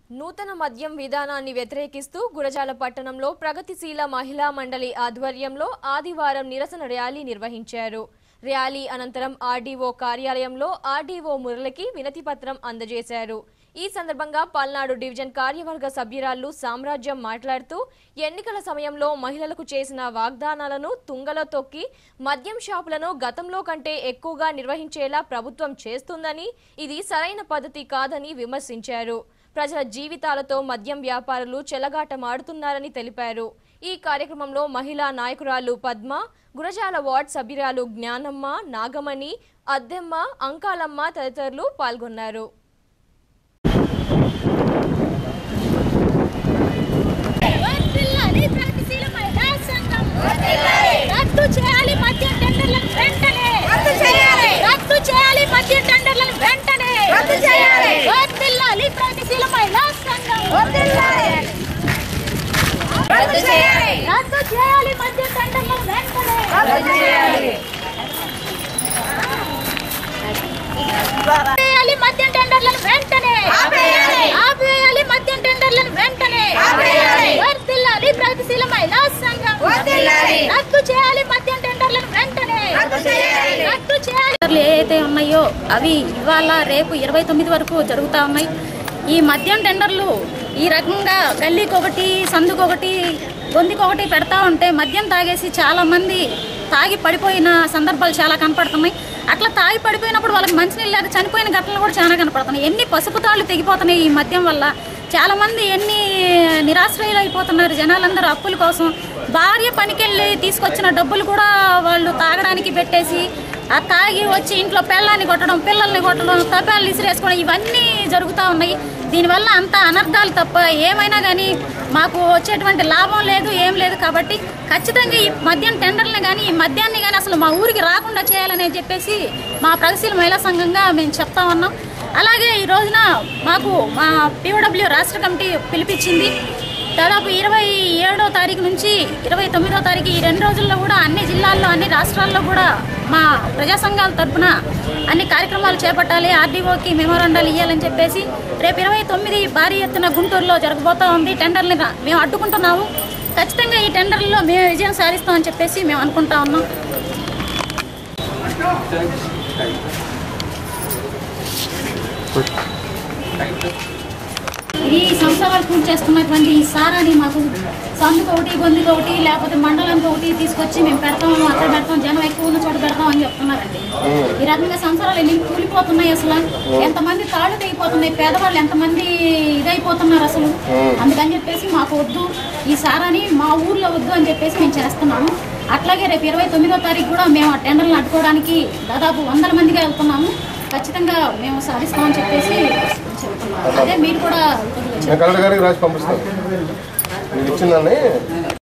నూతన మద్యం విధానాన్ని వ్యతిరేకిస్తూ గురజాల పట్టణంలో ప్రగతిశీల మహిళా మండలి ఆధ్వర్యంలో ఆదివారం నిరసన ర్యాలీ నిర్వహించారు. ర్యాలీ అనంతరం ఆర్డీఓ కార్యాలయంలో ఆర్డీఓ మురళికి వినతిపత్రం అందజేశారు. ఈ సందర్భంగా పల్నాడు డివిజన్ కార్యవర్గ సభ్యురాలు సామ్రాజ్యం మాట్లాడుతూ ఎన్నికల సమయంలో మహిళలకు చేసిన వాగ్దానాలను తుంగలో తొక్కి మద్యం షాపులను గతంలో కంటే ఎక్కువగా నిర్వహించేలా ప్రభుత్వం చేస్తుందని, ఇది సరైన పద్ధతి కాదని విమర్శించారు. ప్రజల జీవితాలతో మద్యం వ్యాపారులు చెలగాటమాడుతున్నారని తెలిపారు. ఈ కార్యక్రమంలో మహిళా నాయకురాలు పద్మ, గురజాల వార్డ్ సభ్యురాలు జ్ఞానమ్మ, నాగమణి, అద్దెమ్మ, అంకాలమ్మ తదితరులు పాల్గొన్నారు. ఏదైతే ఉన్నాయో అవి ఇవాళ రేపు 29 వరకు జరుగుతూ ఉన్నాయి. ఈ మద్యం టెండర్లు ఈ రకంగా గల్లీకొకటి, సందుకొకటి, గొంతుకొకటి పెడతా ఉంటే మద్యం తాగేసి చాలామంది తాగి పడిపోయిన సందర్భాలు చాలా కనపడుతున్నాయి. అట్లా తాగి పడిపోయినప్పుడు వాళ్ళకి మంచినీళ్ళు లేక చనిపోయిన ఘటనలు కూడా చాలా కనపడుతున్నాయి. ఎన్ని పసుపు తాళ్ళు తెగిపోతున్నాయి ఈ మద్యం వల్ల. చాలామంది ఎన్ని నిరాశ్రయులు అయిపోతున్నారు. జనాలందరూ అప్పుల కోసం భార్య పనికెళ్ళి తీసుకొచ్చిన డబ్బులు కూడా వాళ్ళు తాగడానికి పెట్టేసి ఆ తాగి వచ్చి ఇంట్లో పెళ్ళాన్ని కొట్టడం, పిల్లల్ని కొట్టడం, తపాలు విసిరేసుకోవడం ఇవన్నీ జరుగుతూ ఉన్నాయి. దీనివల్ల అంత అనర్థాలు తప్ప ఏమైనా కానీ మాకు వచ్చేటువంటి లాభం లేదు, ఏం లేదు. కాబట్టి ఖచ్చితంగా ఈ మద్యం టెండర్లను కానీ ఈ మద్యాన్ని కానీ అసలు మా ఊరికి రాకుండా చేయాలని చెప్పేసి మా ప్రగతిశీల మహిళా సంఘంగా మేము చెప్తా ఉన్నాం. అలాగే ఈ రోజున మాకు మా POW రాష్ట్ర కమిటీ పిలిపించింది. దాదాపు 27వ తారీఖు నుంచి 29వ తారీఖు ఈ 2 రోజుల్లో కూడా అన్ని జిల్లాల్లో, అన్ని రాష్ట్రాల్లో కూడా మా ప్రజా సంఘాల తరఫున అన్ని కార్యక్రమాలు చేపట్టాలి, ఆర్డీఓకి మెమోరాండాలు ఇవ్వాలని చెప్పేసి రేపు 29 భారీ ఎత్తున గుంటూరులో జరగబోతూ ఉంది. టెండర్ని మేము అడ్డుకుంటున్నాము. ఖచ్చితంగా ఈ టెండర్లలో మేము విజయం సాధిస్తామని చెప్పేసి మేము అనుకుంటా ఉన్నాం. ఈ సంవత్సరాలు పూర్తి చేస్తున్నటువంటి ఈ సారాన్ని మాకు సందుకొకటి, గొంతుకొకటి, లేకపోతే మండలానికి ఒకటి తీసుకొచ్చి మేము పెడతాము, అక్కడ పెడతాం, జనం ఎక్కువ ఉన్న చోట పెడతాం అని చెప్తున్నారండి. ఈ రకంగా సంవత్సరాలు ఎన్ని కూలిపోతున్నాయి, అసలు ఎంతమంది తాళ్ళు తెగిపోతున్నాయి, పేదవాళ్ళు ఎంతమంది ఇదైపోతున్నారు అసలు. అందుకని చెప్పేసి మాకు వద్దు, ఈ సారాన్ని మా ఊర్లో వద్దు అని చెప్పేసి మేము చేస్తున్నాము. అట్లాగే రేపు 29వ తారీఖు కూడా మేము ఆ టెండర్లను అడ్డుకోవడానికి దాదాపు 100 మందిగా వెళ్తున్నాము. ఖచ్చితంగా మేము సాధిస్తామని చెప్పేసి చెప్తున్నాము. అదే మీరు కూడా